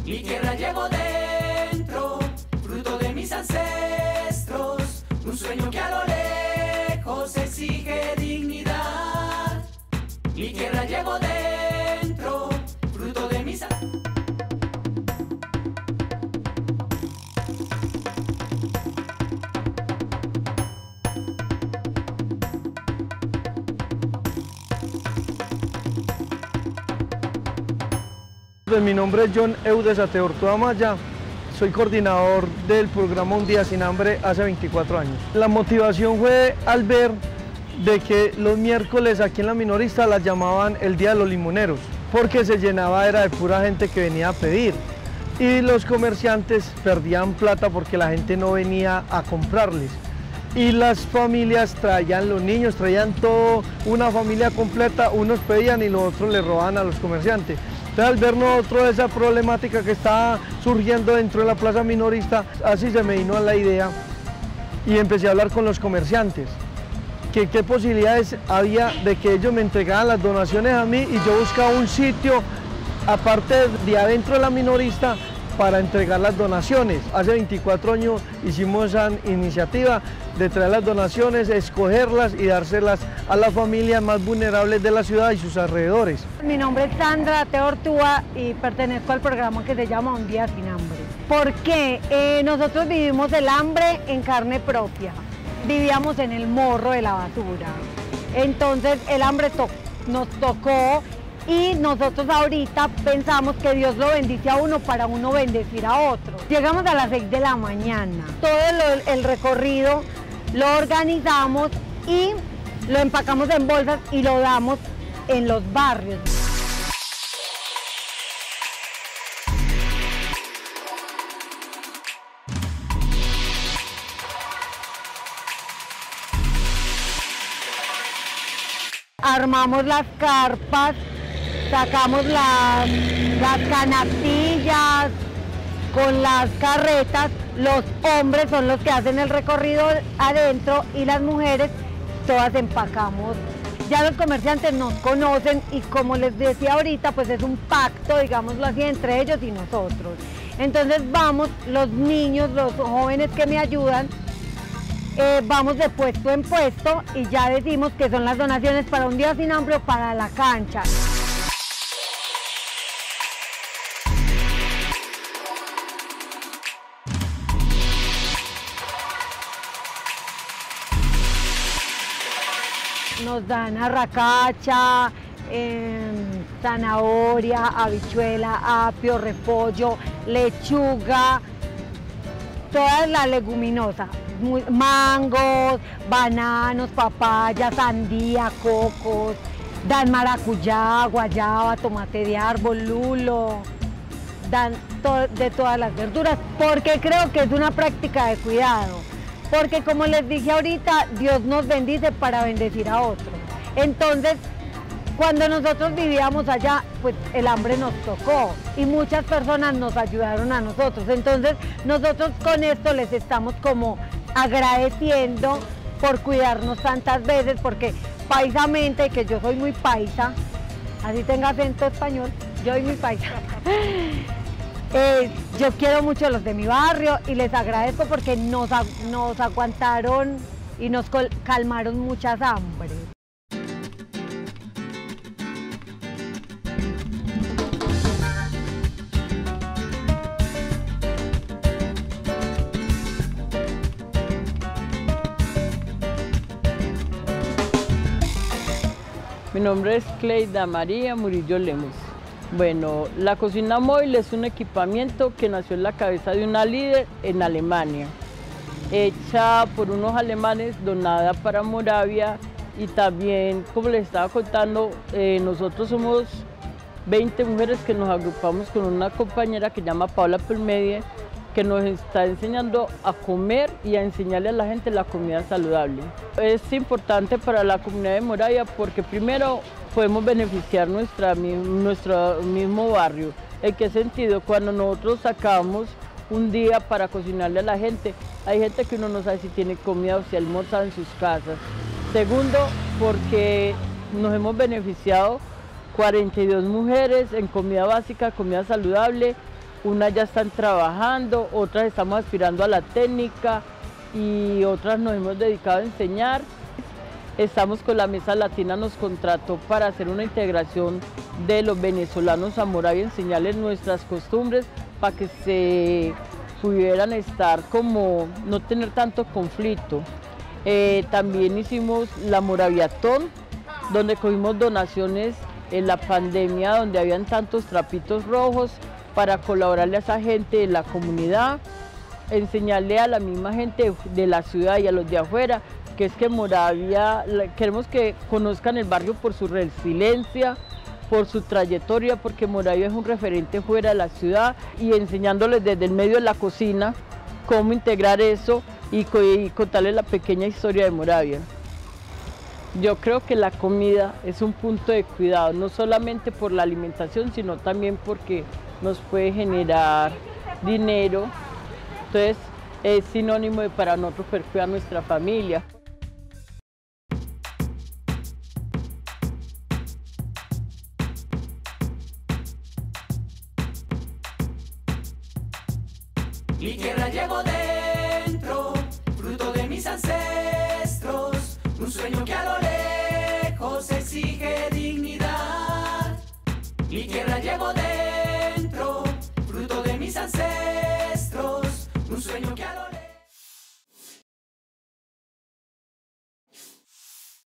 Mi tierra llevo dentro, fruto de mis ancestros, un sueño que a lo lejos exige dignidad. Mi tierra llevo dentro, fruto de mis ancestros. Mi nombre es John Eudes Ateortúa Maya, soy coordinador del programa Un Día Sin Hambre hace 24 años. La motivación fue al ver de que los miércoles aquí en la minorista las llamaban el Día de los Limoneros, porque se llenaba era de pura gente que venía a pedir y los comerciantes perdían plata porque la gente no venía a comprarles. Y las familias traían, los niños traían todo, una familia completa, unos pedían y los otros le robaban a los comerciantes. Entonces, al ver nosotros esa problemática que estaba surgiendo dentro de la plaza minorista, así se me vino a la idea y empecé a hablar con los comerciantes, que qué posibilidades había de que ellos me entregaran las donaciones a mí y yo buscaba un sitio, aparte de adentro de la minorista, para entregar las donaciones. Hace 24 años hicimos esa iniciativa de traer las donaciones, escogerlas y dárselas a las familias más vulnerables de la ciudad y sus alrededores. Mi nombre es Sandra Ateortúa y pertenezco al programa que se llama Un Día Sin Hambre. Porque nosotros vivimos el hambre en carne propia. Vivíamos en el morro de la basura. Entonces el hambre nos tocó. Y nosotros ahorita pensamos que Dios lo bendice a uno para uno bendecir a otro. Llegamos a las 6 de la mañana. Todo el recorrido lo organizamos y lo empacamos en bolsas y lo damos en los barrios. Armamos las carpas, sacamos las canastillas con las carretas, los hombres son los que hacen el recorrido adentro y las mujeres todas empacamos. Ya los comerciantes nos conocen y como les decía ahorita, pues es un pacto, digámoslo así, entre ellos y nosotros. Entonces vamos, los niños, los jóvenes que me ayudan, vamos de puesto en puesto y ya decimos que son las donaciones para Un Día Sin Hambre o para la cancha. Nos dan arracacha, zanahoria, habichuela, apio, repollo, lechuga, toda la leguminosa, mangos, bananos, papaya, sandía, cocos, dan maracuyá, guayaba, tomate de árbol, lulo, dan de todas las verduras, porque creo que es una práctica de cuidado. Porque como les dije ahorita, Dios nos bendice para bendecir a otros. Entonces, cuando nosotros vivíamos allá, pues el hambre nos tocó y muchas personas nos ayudaron a nosotros. Entonces, nosotros con esto les estamos como agradeciendo por cuidarnos tantas veces, porque paisamente, que yo soy muy paisa, así tenga acento español, yo soy muy paisa. Yo quiero mucho a los de mi barrio y les agradezco porque nos aguantaron y nos calmaron muchas hambres. Mi nombre es Cleida María Murillo Lemos. Bueno, la cocina móvil es un equipamiento que nació en la cabeza de una líder en Alemania, hecha por unos alemanes, donada para Moravia, y también, como les estaba contando, nosotros somos 20 mujeres que nos agrupamos con una compañera que se llama Paula Pelmedie, que nos está enseñando a comer y a enseñarle a la gente la comida saludable. Es importante para la comunidad de Moravia porque primero podemos beneficiar nuestro mismo barrio. ¿En qué sentido? Cuando nosotros sacamos un día para cocinarle a la gente, hay gente que uno no sabe si tiene comida o si almuerza en sus casas. Segundo, porque nos hemos beneficiado 42 mujeres en comida básica, comida saludable, unas ya están trabajando, otras estamos aspirando a la técnica y otras nos hemos dedicado a enseñar. Estamos con la Mesa Latina, nos contrató para hacer una integración de los venezolanos a Moravia, enseñarles nuestras costumbres para que se pudieran estar como, no tener tanto conflicto. También hicimos la Moraviatón, donde cogimos donaciones en la pandemia, donde habían tantos trapitos rojos, para colaborarle a esa gente de la comunidad, enseñarle a la misma gente de la ciudad y a los de afuera, que es que Moravia, queremos que conozcan el barrio por su resiliencia, por su trayectoria, porque Moravia es un referente fuera de la ciudad, y enseñándoles desde el medio de la cocina cómo integrar eso y contarles la pequeña historia de Moravia. Yo creo que la comida es un punto de cuidado, no solamente por la alimentación, sino también porque nos puede generar dinero. Entonces es sinónimo de para nosotros cuidar nuestra familia. Mi tierra llevo dentro, fruto de mis ancestros, un sueño que a lo lejos exige dignidad.